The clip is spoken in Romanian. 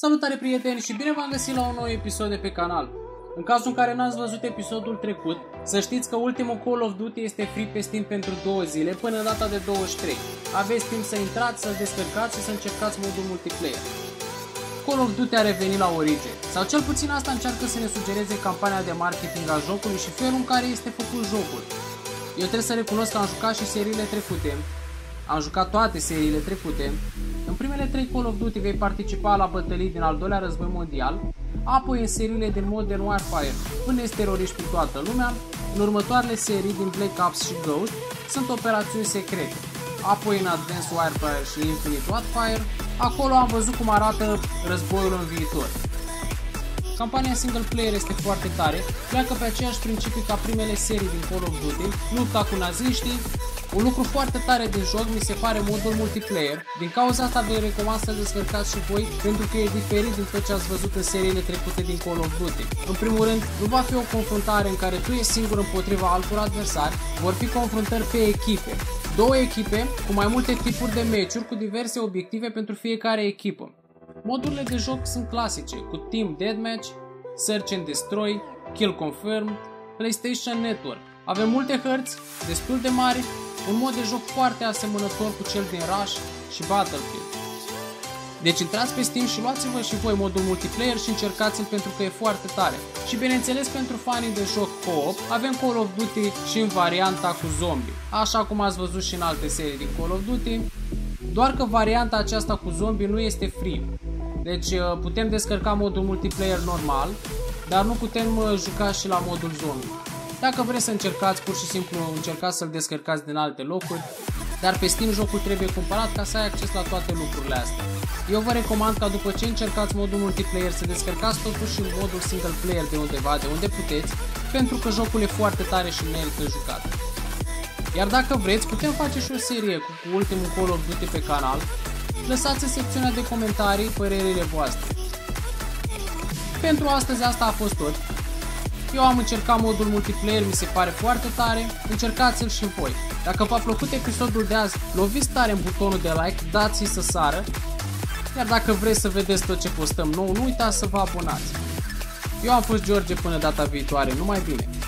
Salutare prieteni și bine v-am găsit la un nou episod de pe canal. În cazul în care n-ați văzut episodul trecut, să știți că ultimul Call of Duty este free pe Steam pentru 2 zile până în data de 23. Aveți timp să intrați, să-l descărcați și să încercați modul multiplayer. Call of Duty a revenit la origine, sau cel puțin asta încearcă să ne sugereze campania de marketing a jocului și felul în care este făcut jocul. Eu trebuie să recunosc că am jucat și seriile trecute. Am jucat toate seriile trecute. În primele 3 Call of Duty vei participa la bătălii din al doilea război mondial, apoi în seriile din Modern Warfare pânezi teroriști cu toată lumea, în următoarele serii din Black Ops și Ghost sunt operațiuni secrete, apoi în Advanced Warfare și Infinite Warfare, acolo am văzut cum arată războiul în viitor. Campania single player este foarte tare, pleacă pe aceeași principii ca primele serii din Call of Duty, lupta cu naziștii. Un lucru foarte tare din joc mi se pare modul multiplayer, din cauza asta vă recomand să-l descărcați și voi pentru că e diferit din tot ce ați văzut în seriile trecute din Call of Duty. În primul rând, nu va fi o confruntare în care tu ești singur împotriva altor adversari, vor fi confruntări pe echipe. 2 echipe cu mai multe tipuri de meciuri cu diverse obiective pentru fiecare echipă. Modurile de joc sunt clasice, cu Team Deathmatch, Search and Destroy, Kill Confirm, PlayStation Network. Avem multe hărți, destul de mari, un mod de joc foarte asemănător cu cel din Rush și Battlefield. Deci intrați pe Steam și luați-vă și voi modul multiplayer și încercați-l pentru că e foarte tare. Și bineînțeles pentru fanii de joc co-op, avem Call of Duty și în varianta cu zombie, așa cum ați văzut și în alte serii din Call of Duty, doar că varianta aceasta cu zombie nu este free. Deci putem descărca modul multiplayer normal, dar nu putem juca și la modul zombie. Dacă vreți să încercați, pur și simplu încercați să-l descărcați din alte locuri, dar pe Steam jocul trebuie cumpărat ca să ai acces la toate lucrurile astea. Eu vă recomand ca după ce încercați modul multiplayer să descărcați totuși modul single player de undeva, de unde puteți, pentru că jocul e foarte tare și merită jucat. Iar dacă vreți, putem face și o serie cu ultimul Call of Duty pe canal. Lăsați în secțiunea de comentarii părerile voastre. Pentru astăzi asta a fost tot. Eu am încercat modul multiplayer, mi se pare foarte tare, încercați-l și voi. Dacă v-a plăcut episodul de azi, loviți tare în butonul de like, dați-i să sară. Iar dacă vreți să vedeți tot ce postăm nou, nu uitați să vă abonați. Eu am fost George, până data viitoare, numai bine!